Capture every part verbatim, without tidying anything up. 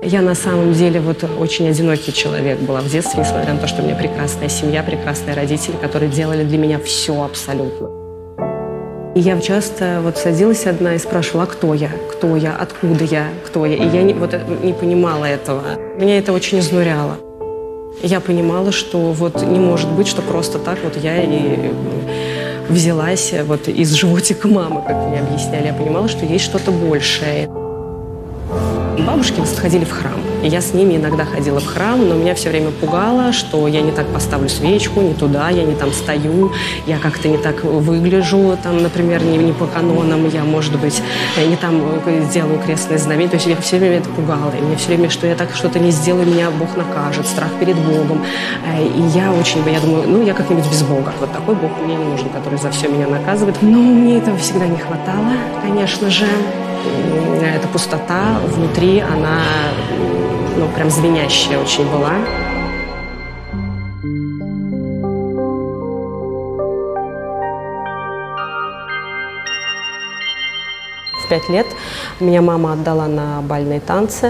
Я на самом деле вот очень одинокий человек была в детстве, несмотря на то, что у меня прекрасная семья, прекрасные родители, которые делали для меня все абсолютно. И я часто вот садилась одна и спрашивала, а кто я, кто я, откуда я, кто я. И я не, вот, не понимала этого. Меня это очень изнуряло. Я понимала, что вот не может быть, что просто так вот я и взялась вот из животика мамы, как мне объясняли. Я понимала, что есть что-то большее. Бабушки ходили в храм, и я с ними иногда ходила в храм, но меня все время пугало, что я не так поставлю свечку, не туда, я не там стою, я как-то не так выгляжу, там, например, не, не по канонам, я, может быть, не там делаю крестное знамение, то есть я все время это пугало, и мне все время, что я так что-то не сделаю, меня Бог накажет, страх перед Богом, и я очень, я думаю, ну, я как-нибудь без Бога, вот такой Бог мне не нужен, который за все меня наказывает, но мне этого всегда не хватало, конечно же. Эта пустота внутри, она, ну, прям звенящая очень была. В пять лет меня мама отдала на бальные танцы.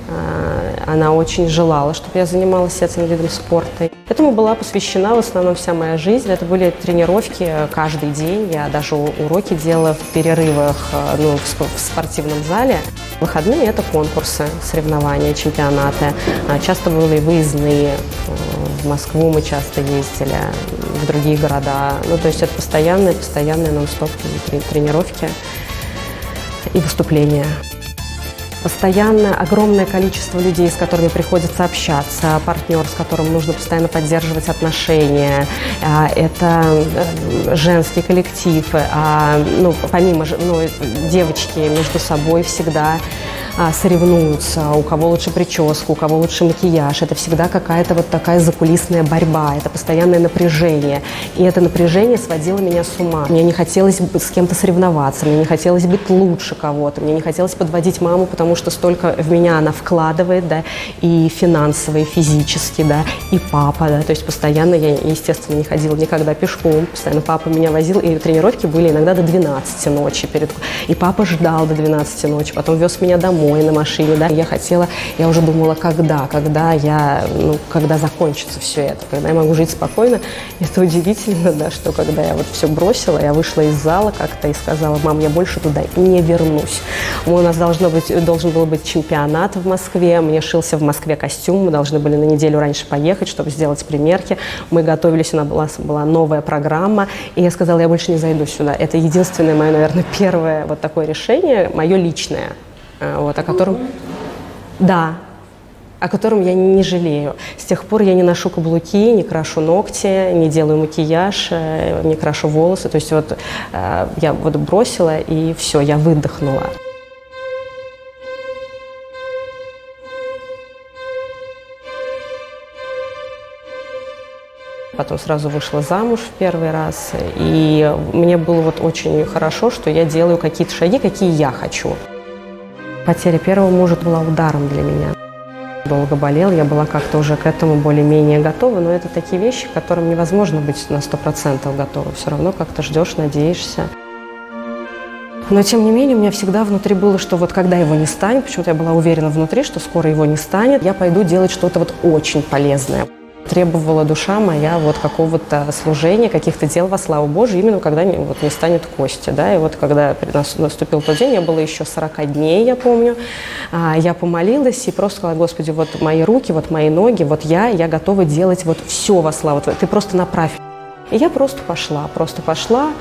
Она очень желала, чтобы я занималась этим видом спорта. Этому была посвящена в основном вся моя жизнь. Это были тренировки каждый день. Я даже уроки делала в перерывах, ну, в спортивном зале. Выходные – это конкурсы, соревнования, чемпионаты. Часто были выездные. В Москву мы часто ездили, в другие города. Ну, то есть это постоянные, постоянные нон-стоп тренировки и выступления. Постоянно огромное количество людей, с которыми приходится общаться, партнер, с которым нужно постоянно поддерживать отношения. Это женский коллектив. Ну, помимо, ну, девочки между собой всегда соревнуются, у кого лучше прическа, у кого лучше макияж. Это всегда какая-то вот такая закулисная борьба, это постоянное напряжение. И это напряжение сводило меня с ума. Мне не хотелось с кем-то соревноваться, мне не хотелось быть лучше кого-то, мне не хотелось подводить маму, потому что столько в меня она вкладывает, да, и финансово, и физически, да, и папа, да, то есть постоянно я, естественно, не ходила никогда пешком, постоянно папа меня возил, и тренировки были иногда до двенадцати ночи, перед... и папа ждал до двенадцати ночи, потом вез меня домой на машине, да, я хотела, я уже думала, когда, когда я, ну, когда закончится все это, когда я могу жить спокойно. Это удивительно, да, что когда я вот все бросила, я вышла из зала как-то и сказала, мам, я больше туда не вернусь. У нас должно быть, должен был быть чемпионат в Москве, мне шился в Москве костюм, мы должны были на неделю раньше поехать, чтобы сделать примерки, мы готовились, у нас была, была новая программа, и я сказала, я больше не зайду сюда. Это единственное мое, наверное, первое вот такое решение, мое личное. Вот, о котором, да, о котором я не жалею. С тех пор я не ношу каблуки, не крашу ногти, не делаю макияж, не крашу волосы. То есть вот я вот бросила, и все, я выдохнула. Потом сразу вышла замуж в первый раз, и мне было вот очень хорошо, что я делаю какие-то шаги, какие я хочу. Потеря первого мужа была ударом для меня. Долго болел, я была как-то уже к этому более-менее готова, но это такие вещи, к которым невозможно быть на сто процентов готовой. Все равно как-то ждешь, надеешься. Но, тем не менее, у меня всегда внутри было, что вот когда его не станет, почему-то я была уверена внутри, что скоро его не станет, я пойду делать что-то вот очень полезное. Требовала душа моя вот какого-то служения, каких-то дел во славу Божию, именно когда не, вот, не станет Кости. Да? И вот когда наступил тот день, я было еще сорок дней, я помню, я помолилась и просто сказала, Господи, вот мои руки, вот мои ноги, вот я, я готова делать вот все во славу Твою, Ты просто направь. И я просто пошла, просто пошла.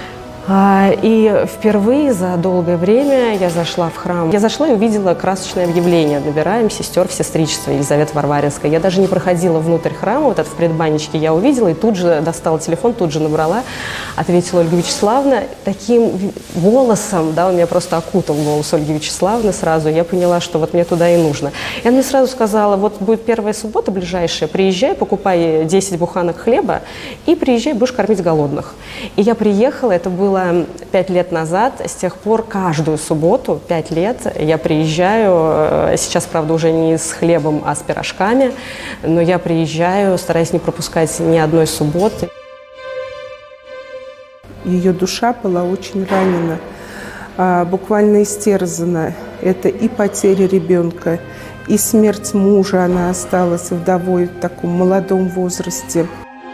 И впервые за долгое время я зашла в храм. Я зашла и увидела красочное объявление. Набираем сестер в сестричество Елизаветы Варваринской. Я даже не проходила внутрь храма, вот это в предбанничке я увидела и тут же достала телефон, тут же набрала. Ответила Ольга Вячеславовна таким голосом, да, он меня просто окутал, голос Ольги Вячеславовны сразу. Я поняла, что вот мне туда и нужно. И она мне сразу сказала, вот будет первая суббота ближайшая, приезжай, покупай десять буханок хлеба и приезжай, будешь кормить голодных. И я приехала, это было пять лет назад, с тех пор каждую субботу, пять лет, я приезжаю, сейчас, правда, уже не с хлебом, а с пирожками, но я приезжаю, стараюсь не пропускать ни одной субботы. Ее душа была очень ранена, буквально истерзана. Это и потеря ребенка, и смерть мужа, она осталась вдовой в таком молодом возрасте.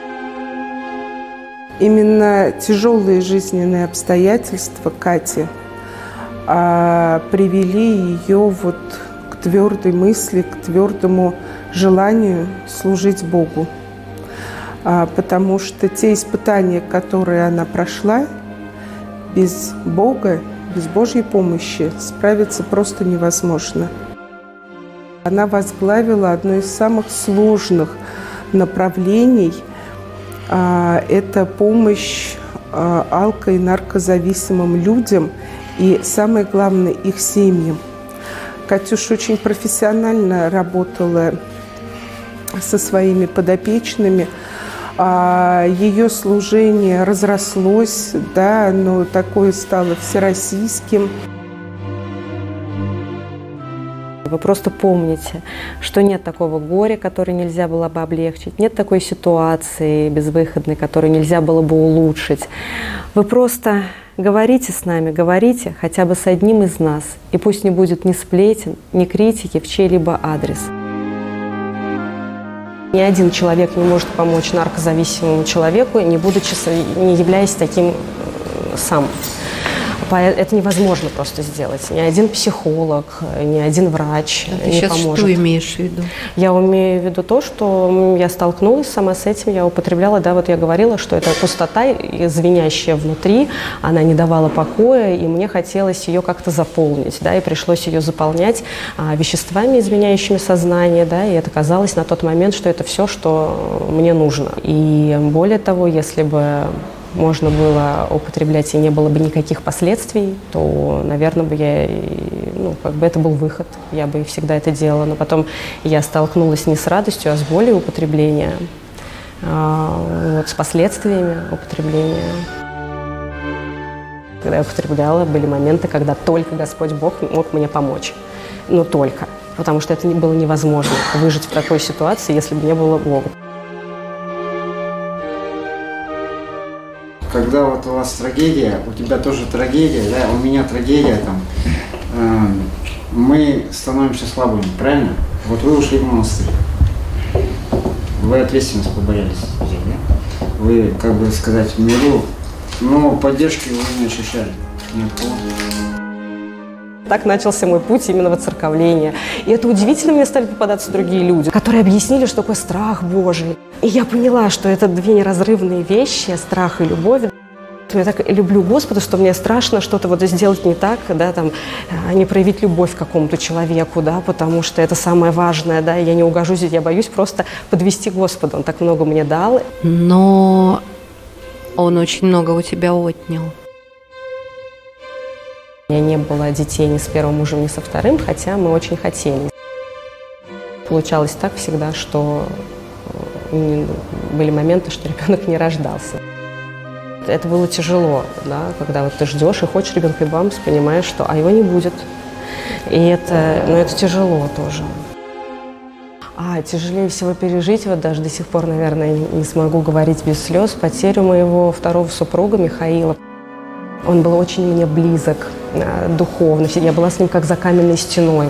Именно тяжелые жизненные обстоятельства Кати а, привели ее вот к твердой мысли, к твердому желанию служить Богу. А, потому что те испытания, которые она прошла, без Бога, без Божьей помощи справиться просто невозможно. Она возглавила одно из самых сложных направлений. Это помощь алко- и наркозависимым людям и, самое главное, их семьям. Катюша очень профессионально работала со своими подопечными. Ее служение разрослось, да, оно такое стало всероссийским. Вы просто помните, что нет такого горя, которое нельзя было бы облегчить, нет такой ситуации безвыходной, которую нельзя было бы улучшить. Вы просто говорите с нами, говорите хотя бы с одним из нас, и пусть не будет ни сплетен, ни критики в чей-либо адрес. Ни один человек не может помочь наркозависимому человеку, не будучи, не являясь таким сам. Это невозможно просто сделать. Ни один психолог, ни один врач а ты не сейчас поможет. Что имеешь в виду? Я имею в виду то, что я столкнулась сама с этим, я употребляла, да, вот я говорила, что это пустота, звенящая внутри, она не давала покоя, и мне хотелось ее как-то заполнить, да, и пришлось ее заполнять а, веществами, изменяющими сознание, да, и это казалось на тот момент, что это все, что мне нужно. И более того, если бы можно было употреблять и не было бы никаких последствий, то, наверное, бы я, ну, как бы это был выход, я бы всегда это делала. Но потом я столкнулась не с радостью, а с болью употребления, вот, с последствиями употребления. Когда я употребляла, были моменты, когда только Господь Бог мог мне помочь. Но только. Потому что это было невозможно выжить в такой ситуации, если бы не было Бога. Когда вот у вас трагедия, у тебя тоже трагедия, да, у меня трагедия, там, э, мы становимся слабыми, правильно? Вот вы ушли в монастырь, вы ответственность побоялись взять, да? Вы, как бы сказать, в миру, но поддержки вы не ощущали никакого. Так начался мой путь именно воцерковления. И это удивительно, мне стали попадаться другие люди, которые объяснили, что такое страх Божий. И я поняла, что это две неразрывные вещи, страх и любовь. Я так люблю Господа, что мне страшно что-то вот сделать не так, да, там, не проявить любовь к какому-то человеку, да, потому что это самое важное, да, и я не угожусь, я боюсь просто подвести Господа. Он так много мне дал. Но Он очень много у тебя отнял. У меня не было детей ни с первым мужем, ни со вторым, хотя мы очень хотели. Получалось так всегда, что были моменты, что ребенок не рождался. Это было тяжело, да, когда вот ты ждешь и хочешь ребенка, и бамс, понимаешь, что а его не будет. И это, ну, это тяжело тоже. А тяжелее всего пережить, вот даже до сих пор, наверное, не смогу говорить без слез, потерю моего второго супруга Михаила. Он был очень мне близок духовно, я была с ним как за каменной стеной.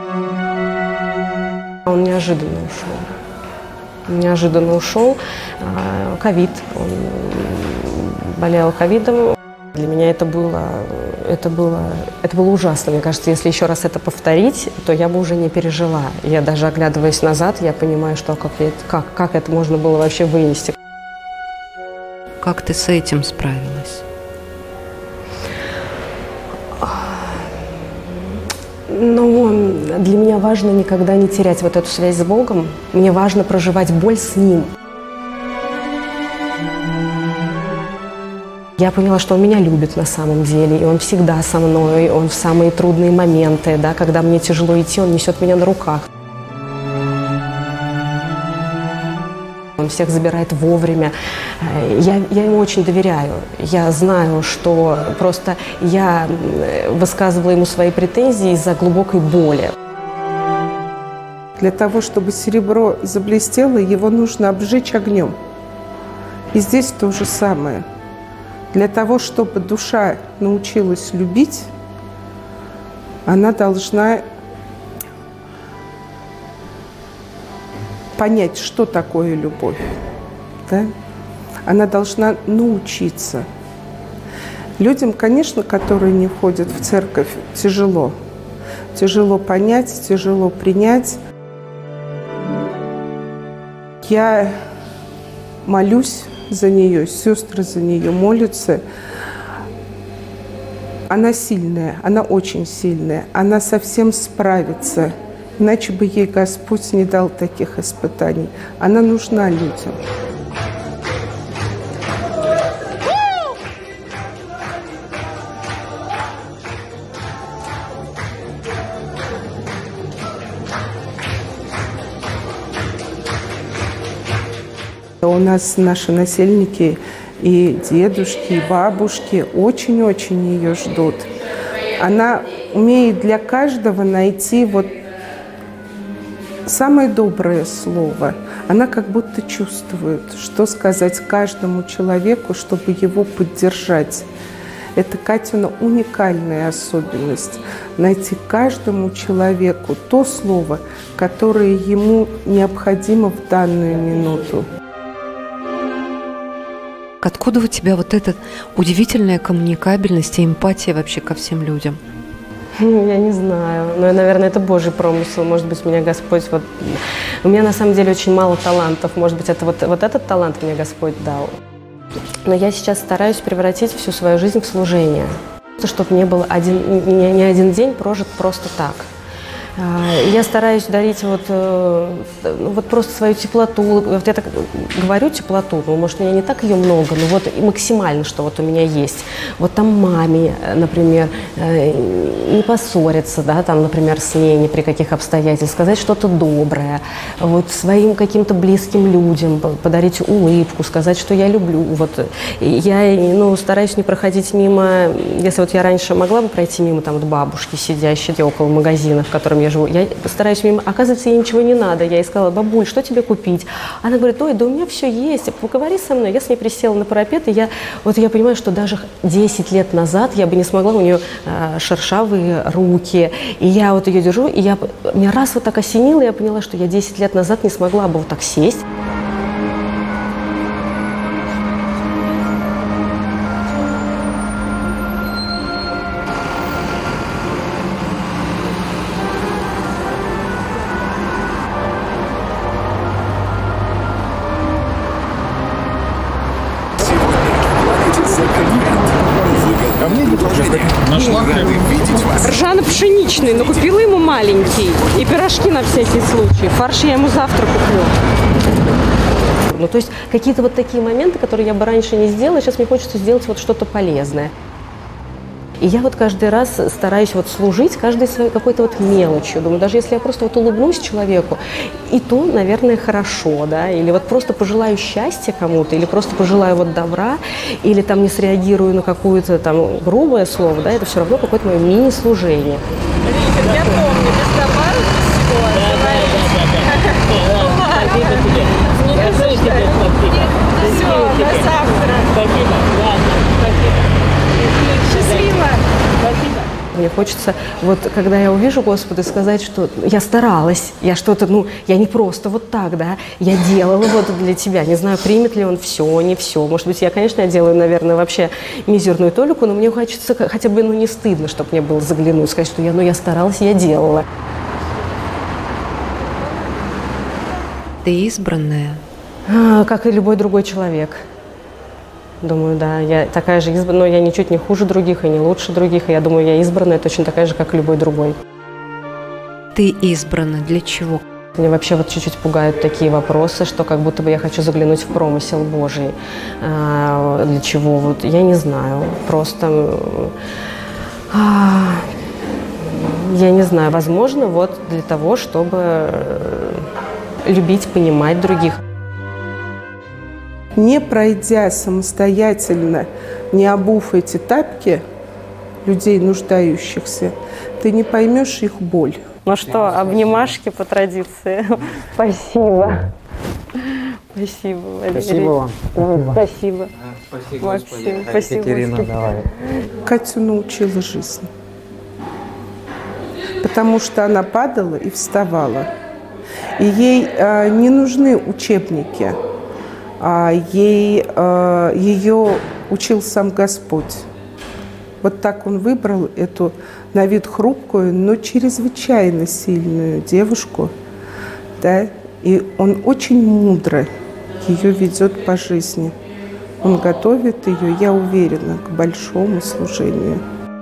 Он неожиданно ушел. Неожиданно ушел. Ковид. Он болел ковидом. Для меня это было, это, было, это было ужасно. Мне кажется, если еще раз это повторить, то я бы уже не пережила. Я даже оглядываясь назад, я понимаю, что как, как, как это можно было вообще вынести. Как ты с этим справилась? Но для меня важно никогда не терять вот эту связь с Богом. Мне важно проживать боль с Ним. Я поняла, что Он меня любит на самом деле, и Он всегда со мной, Он в самые трудные моменты, да, когда мне тяжело идти, Он несет меня на руках. Он всех забирает вовремя. Я, я ему очень доверяю. Я знаю, что просто я высказывала ему свои претензии из-за глубокой боли. Для того, чтобы серебро заблестело, его нужно обжечь огнем. И здесь то же самое. Для того, чтобы душа научилась любить, она должна понять, что такое любовь. Да? Она должна научиться. Людям, конечно, которые не ходят в церковь, тяжело. Тяжело понять, тяжело принять. Я молюсь за нее, сестры за нее молятся. Она сильная, она очень сильная, она совсем справится. Иначе бы ей Господь не дал таких испытаний. Она нужна людям. У нас наши насельники и дедушки, и бабушки очень-очень ее ждут. Она умеет для каждого найти вот самое доброе слово. Она как будто чувствует, что сказать каждому человеку, чтобы его поддержать. Это Катина уникальная особенность – найти каждому человеку то слово, которое ему необходимо в данную минуту. Откуда у тебя вот эта удивительная коммуникабельность и эмпатия вообще ко всем людям? Я не знаю. Но, наверное, это Божий промысел. Может быть, меня Господь... Вот... У меня, на самом деле, очень мало талантов. Может быть, это вот, вот этот талант мне Господь дал. Но я сейчас стараюсь превратить всю свою жизнь в служение. Чтобы не был один, не, не один день прожит просто так. Я стараюсь дарить вот, вот просто свою теплоту. Вот я так говорю теплоту, ну, может, у меня не так ее много, но вот максимально, что вот у меня есть. Вот там маме, например, не поссориться, да, там, например, с ней ни при каких обстоятельствах, сказать что-то доброе, вот своим каким-то близким людям подарить улыбку, сказать, что я люблю. Вот. Я ну, стараюсь не проходить мимо, если вот я раньше могла бы пройти мимо там, вот бабушки, сидящие около магазина, в котором я живу, я стараюсь мимо, оказывается, ей ничего не надо. Я ей сказала: бабуль, что тебе купить? Она говорит: ой, да у меня все есть, поговори со мной. Я с ней присела на парапет, и я, вот я понимаю, что даже десять лет назад я бы не смогла, у нее э, шершавые руки, и я вот ее держу, и я, меня раз вот так осенило, и я поняла, что я десять лет назад не смогла бы вот так сесть. Ржано-пшеничный, но купила ему маленький. И пирожки на всякий случай. Фарш я ему завтра куплю. Ну, то есть какие-то вот такие моменты, которые я бы раньше не сделала, сейчас мне хочется сделать вот что-то полезное. И я вот каждый раз стараюсь вот служить каждой своей какой-то вот мелочью. Думаю, даже если я просто вот улыбнусь человеку, и то, наверное, хорошо, да, или вот просто пожелаю счастья кому-то, или просто пожелаю вот добра, или там не среагирую на какое-то там грубое слово, да, это все равно какое-то мое мини-служение. Я помню, без добавок всего. Все, до завтра. Счастливо! Мне хочется, вот когда я увижу Господа, сказать, что я старалась, я что-то, ну, я не просто вот так, да, я делала вот для тебя. Не знаю, примет ли он все, не все. Может быть, я, конечно, я делаю, наверное, вообще мизерную толику, но мне хочется хотя бы, ну, не стыдно, чтобы мне было заглянуть, сказать, что я, ну, я старалась, я делала. Ты избранная? А, как и любой другой человек. Думаю, да, я такая же избранная, но я ничуть не хуже других и не лучше других. И я думаю, я избранная точно такая же, как и любой другой. Ты избрана для чего? Меня вообще вот чуть-чуть пугают такие вопросы, что как будто бы я хочу заглянуть в промысел Божий. А, для чего? Вот я не знаю. Просто а, я не знаю. Возможно, вот для того, чтобы любить, понимать других. Не пройдя самостоятельно, не обув эти тапки людей, нуждающихся, ты не поймешь их боль. Ну что, обнимашки по традиции. Спасибо. Спасибо, Валерий. Спасибо вам. Спасибо. Спасибо, Максим. Спасибо. Екатерина, давай. Катю научила жизнь, потому что она падала и вставала. И ей э, не нужны учебники, а ей, э, ее учил сам Господь. Вот так он выбрал эту на вид хрупкую, но чрезвычайно сильную девушку, да, и он очень мудро ее ведет по жизни. Он готовит ее, я уверена, к большому служению.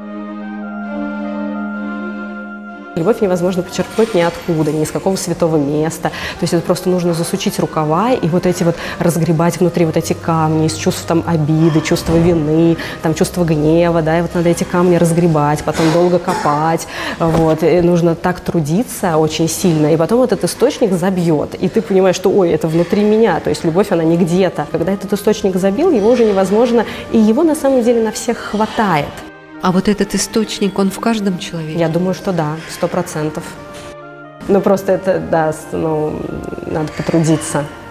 Любовь невозможно почерпнуть ниоткуда, ни из какого святого места. То есть это просто нужно засучить рукава и вот эти вот разгребать внутри вот эти камни из чувств там обиды, чувства вины, там чувства гнева, да, и вот надо эти камни разгребать, потом долго копать, вот, и нужно так трудиться очень сильно, и потом этот источник забьет, и ты понимаешь, что, ой, это внутри меня, то есть любовь, она не где-то. Когда этот источник забил, его уже невозможно, и его на самом деле на всех хватает. А вот этот источник, он в каждом человеке? Я думаю, что да, сто процентов. Ну, просто это, да, ну, надо потрудиться.